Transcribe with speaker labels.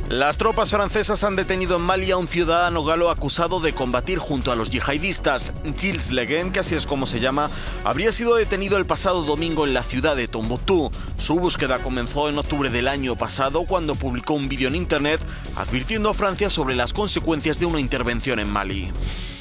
Speaker 1: Las tropas francesas han detenido en Mali a un ciudadano galo acusado de combatir junto a los yihadistas. Gilles Leguin, que así es como se llama, habría sido detenido el pasado domingo en la ciudad de Tombouctou. Su búsqueda comenzó en octubre del año pasado cuando publicó un vídeo en internet advirtiendo a Francia sobre las consecuencias de una intervención en Mali.